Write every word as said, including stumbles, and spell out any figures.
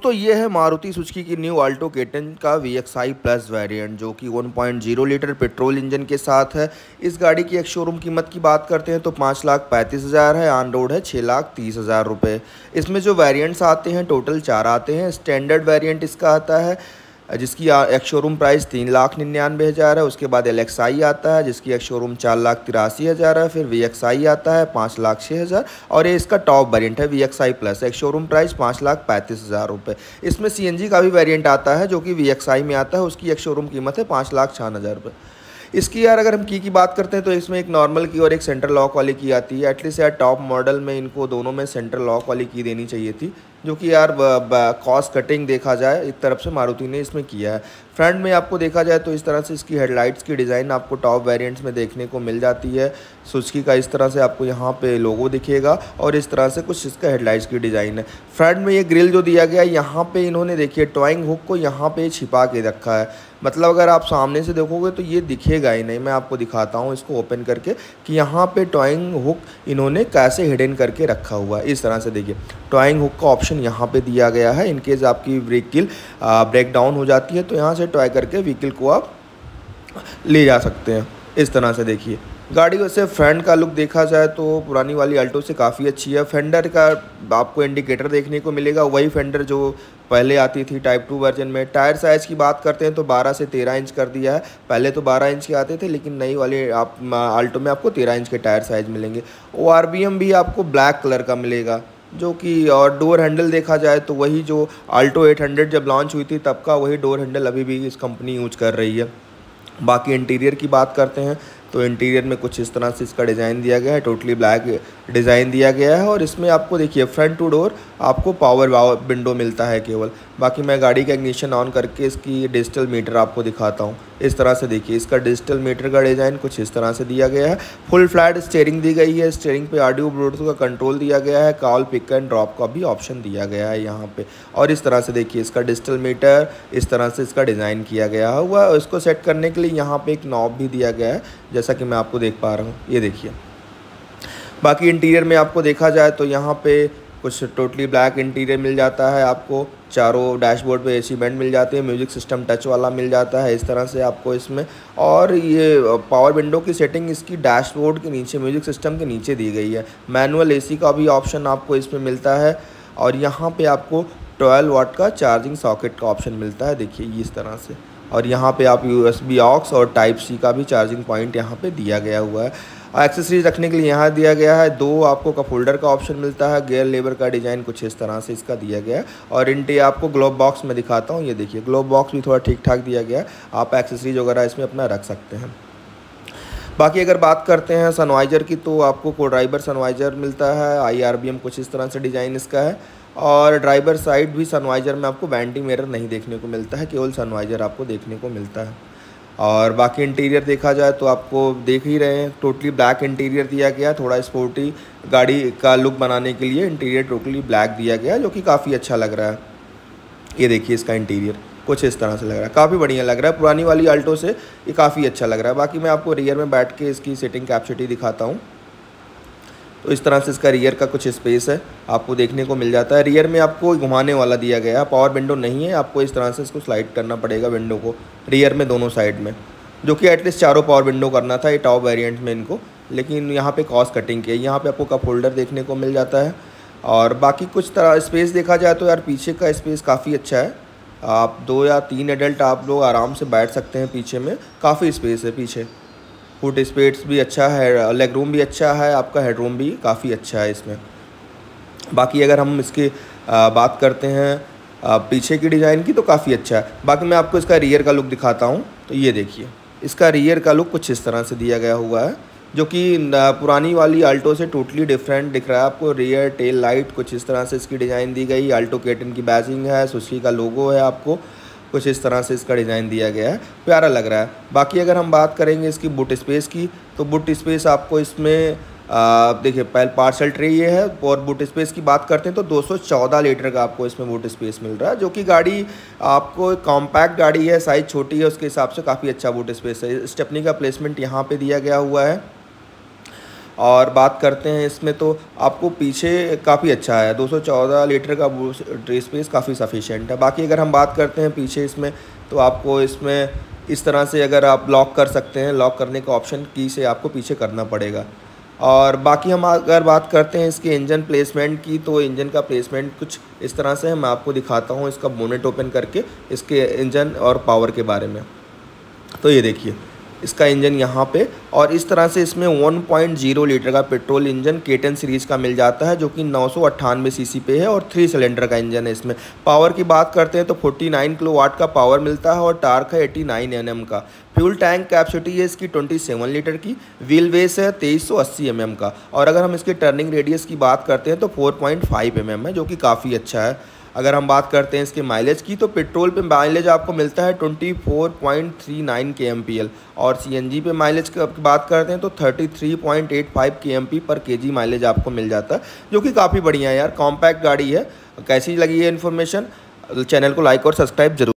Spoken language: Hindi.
दोस्तों ये है मारुति सुजुकी की न्यू अल्टो के टेन का V X I plus variant जो कि one point zero litre petrol engine के साथ है। इस गाड़ी की एक शोरूम कीमत की बात करते हैं तो पाँच लाख पैंतीस हज़ार है, ऑन रोड है छः लाख तीस हज़ार रुपये। इसमें जो वेरिएंट्स आते हैं टोटल चार आते हैं। स्टैंडर्ड वेरिएंट इसका आता है जिसकी एक शोरूम प्राइस तीन लाख निन्यानवे हज़ार है। उसके बाद एल एक्स आई आता है जिसकी एक शोरूम चार लाख तिरासी हज़ार है। फिर वी एक्स आई आता है पाँच लाख छः हज़ार और ये इसका टॉप वेरिएंट है वी एक्स आई प्लस, एक शोरूम प्राइस पाँच लाख पैंतीस हज़ार रुपये। इसमें सी एन जी का भी वेरिएंट आता है जो कि वी एक्स आई में आता है, उसकी एक शोरूम कीमत है पाँच लाख छान हज़ार रुपये। इसकी यार अगर हम की की बात करते हैं तो इसमें एक नॉर्मल की और एक सेंटर लॉक वाली की आती है। एटलीस्ट यार टॉप मॉडल में इनको दोनों में सेंटर लॉक वाली की देनी चाहिए थी, जो कि यार कॉस्ट कटिंग देखा जाए एक तरफ से मारुति ने इसमें किया है। फ्रंट में आपको देखा जाए तो इस तरह से इसकी हेडलाइट्स की डिज़ाइन आपको टॉप वेरिएंट्स में देखने को मिल जाती है। सुजुकी का इस तरह से आपको यहाँ पे लोगो दिखेगा और इस तरह से कुछ इसका हेडलाइट्स की डिज़ाइन है। फ्रंट में ये ग्रिल जो दिया गया है यहाँ पे इन्होंने देखिए टॉइंग हुक को यहाँ पे छिपा के रखा है, मतलब अगर आप सामने से देखोगे तो ये दिखेगा ही नहीं। मैं आपको दिखाता हूँ इसको ओपन करके कि यहाँ पे टॉइंग हुक इन्होंने कैसे हिडन करके रखा हुआ है। इस तरह से देखिए टॉइंग हुक का ऑप्शन यहाँ पे दिया गया है। इनकेस आपकी व्हीकल ब्रेक डाउन हो जाती है तो यहाँ से टॉय करके व्हीकल को आप ले जा सकते हैं। इस तरह से देखिए गाड़ी वैसे फ्रंट का लुक देखा जाए तो पुरानी वाली अल्टो से काफ़ी अच्छी है। फेंडर का आपको इंडिकेटर देखने को मिलेगा, वही फेंडर जो पहले आती थी टाइप टू वर्जन में। टायर साइज़ की बात करते हैं तो बारह से तेरह इंच कर दिया है। पहले तो बारह इंच के आते थे लेकिन नई वाली आप अल्टो में आपको तेरह इंच के टायर साइज़ मिलेंगे। ओ आर बी एम भी आपको ब्लैक कलर का मिलेगा जो कि, और डोर हैंडल देखा जाए तो वही जो अल्टो एट हंड्रेड जब लॉन्च हुई थी तब का वही डोर हैंडल अभी भी इस कंपनी यूज कर रही है। बाकी इंटीरियर की बात करते हैं तो इंटीरियर में कुछ इस तरह से इसका डिज़ाइन दिया गया है, टोटली ब्लैक डिज़ाइन दिया गया है। और इसमें आपको देखिए फ्रंट टू डोर आपको पावर विंडो मिलता है केवल। बाकी मैं गाड़ी का इग्निशन ऑन करके इसकी डिजिटल मीटर आपको दिखाता हूँ। इस तरह से देखिए इसका डिजिटल मीटर का डिज़ाइन कुछ इस तरह से दिया गया है। फुल फ्लैट स्टीयरिंग दी गई है। स्टीयरिंग पे ऑडियो ब्लूटूथ का कंट्रोल दिया गया है। कॉल पिक एंड ड्रॉप का भी ऑप्शन दिया गया है यहाँ पे। और इस तरह से देखिए इसका डिजिटल मीटर इस तरह से इसका डिज़ाइन किया गया हुआ है। इसको सेट करने के लिए यहाँ पे एक नॉब भी दिया गया है जैसा कि मैं आपको देख पा रहा हूँ, ये देखिए। बाकी इंटीरियर में आपको देखा जाए तो यहाँ पे कुछ टोटली ब्लैक इंटीरियर मिल जाता है आपको। चारों डैशबोर्ड पे एसी वेंट मिल जाते हैं। म्यूजिक सिस्टम टच वाला मिल जाता है इस तरह से आपको इसमें। और ये पावर विंडो की सेटिंग इसकी डैशबोर्ड के नीचे म्यूजिक सिस्टम के नीचे दी गई है। मैनुअल एसी का भी ऑप्शन आपको इसमें मिलता है। और यहाँ पे आपको ट्वेल्व वाट का चार्जिंग सॉकेट का ऑप्शन मिलता है, देखिए इस तरह से। और यहाँ पे आप यू एस बी ऑक्स और टाइप सी का भी चार्जिंग पॉइंट यहाँ पे दिया गया हुआ है। एक्सेसरीज रखने के लिए यहाँ दिया गया है। दो आपको कप होल्डर का ऑप्शन मिलता है। गियर लेवर का डिज़ाइन कुछ इस तरह से इसका दिया गया है। और इनटे आपको ग्लोब बॉक्स में दिखाता हूँ, ये देखिए ग्लोब बॉक्स भी थोड़ा ठीक ठाक दिया गया है। आप एक्सेसरीज वगैरह इसमें अपना रख सकते हैं। बाकी अगर बात करते हैं सनवाइजर की तो आपको को ड्राइवर सनवाइजर मिलता है। आई आर बी एम कुछ इस तरह से डिज़ाइन इसका है। और ड्राइवर साइड भी सनवाइजर में आपको वेंटिंग मिरर नहीं देखने को मिलता है, केवल सनवाइजर आपको देखने को मिलता है। और बाकी इंटीरियर देखा जाए तो आपको देख ही रहे हैं टोटली ब्लैक इंटीरियर दिया गया। थोड़ा स्पोर्टी गाड़ी का लुक बनाने के लिए इंटीरियर टोटली ब्लैक दिया गया जो कि काफ़ी अच्छा लग रहा है। ये देखिए इसका इंटीरियर कुछ इस तरह से लग रहा है, काफ़ी बढ़िया लग रहा है। पुरानी वाली अल्टो से ये काफ़ी अच्छा लग रहा है। बाकी मैं आपको रियर में बैठ के इसकी सीटिंग कैपेसिटी दिखाता हूँ। तो इस तरह से इसका रियर का कुछ स्पेस है आपको देखने को मिल जाता है। रियर में आपको घुमाने वाला दिया गया है, पावर विंडो नहीं है। आपको इस तरह से इसको स्लाइड करना पड़ेगा विंडो को रियर में दोनों साइड में, जो कि एटलीस्ट चारों पावर विंडो करना था ये टॉप वेरिएंट में इनको, लेकिन यहाँ पे कॉस्ट कटिंग की है। यहाँ पे आपको कप होल्डर देखने को मिल जाता है। और बाकी कुछ तरह स्पेस देखा जाए तो यार पीछे का स्पेस काफ़ी अच्छा है। आप दो या तीन एडल्ट आप लोग आराम से बैठ सकते हैं पीछे में, काफ़ी स्पेस है पीछे। फुट स्पेस भी अच्छा है, लेग रूम भी अच्छा है, आपका हेड रूम भी काफ़ी अच्छा है इसमें। बाकी अगर हम इसकी बात करते हैं पीछे की डिज़ाइन की तो काफ़ी अच्छा है। बाकी मैं आपको इसका रियर का लुक दिखाता हूँ। तो ये देखिए इसका रियर का लुक कुछ इस तरह से दिया गया हुआ है, जो कि पुरानी वाली अल्टो से टोटली डिफरेंट दिख रहा है आपको। रियर टेल लाइट कुछ इस तरह से इसकी डिज़ाइन दी गई। अल्टो के टेन की बैजिंग है, सुजुकी का लोगो है, आपको कुछ इस तरह से इसका डिज़ाइन दिया गया है, प्यारा लग रहा है। बाकी अगर हम बात करेंगे इसकी बूट स्पेस की तो बूट स्पेस आपको इसमें देखिए पहले पार्सल ट्रे ये है। और बूट स्पेस की बात करते हैं तो दो सौ चौदह लीटर का आपको इसमें बूट स्पेस मिल रहा है, जो कि गाड़ी आपको कॉम्पैक्ट गाड़ी है, साइज़ छोटी है, उसके हिसाब से काफ़ी अच्छा बूट स्पेस है। स्टेपनी का प्लेसमेंट यहाँ पे दिया गया हुआ है। और बात करते हैं इसमें तो आपको पीछे काफ़ी अच्छा है, दो सौ चौदह लीटर का बूट स्पेस काफ़ी सफिशिएंट है। बाकी अगर हम बात करते हैं पीछे इसमें, तो आपको इसमें इस तरह से अगर आप लॉक कर सकते हैं, लॉक करने का ऑप्शन की से आपको पीछे करना पड़ेगा। और बाकी हम अगर बात करते हैं इसके इंजन प्लेसमेंट की, तो इंजन का प्लेसमेंट कुछ इस तरह से है। मैं आपको दिखाता हूँ इसका बोनेट ओपन करके इसके इंजन और पावर के बारे में। तो ये देखिए इसका इंजन यहाँ पे, और इस तरह से इसमें वन पॉइंट ज़ीरो लीटर का petrol engine K ten series का मिल जाता है, जो कि नौ सौ अट्ठानवे सीसी पे है और थ्री सिलेंडर का इंजन है। इसमें पावर की बात करते हैं तो उनचास किलोवाट का पावर मिलता है और टार्क है नवासी एन एम का। फ्यूल टैंक कैपेसिटी है इसकी सत्ताईस लीटर की। व्हील बेस है तेईस सौ अस्सी एम एम का। और अगर हम इसकी टर्निंग रेडियस की बात करते हैं तो four point five M M है, जो कि काफ़ी अच्छा है। अगर हम बात करते हैं इसके माइलेज की, तो पेट्रोल पे माइलेज आपको मिलता है चौबीस पॉइंट तीन नौ के एम पी एल, और सीएनजी पे माइलेज की बात करते हैं तो तैंतीस पॉइंट आठ पाँच के एम पी पर केजी माइलेज आपको मिल जाता है, जो कि काफ़ी बढ़िया है यार। कॉम्पैक्ट गाड़ी है। कैसी लगी है इन्फॉर्मेशन? चैनल को लाइक और सब्सक्राइब जरूर।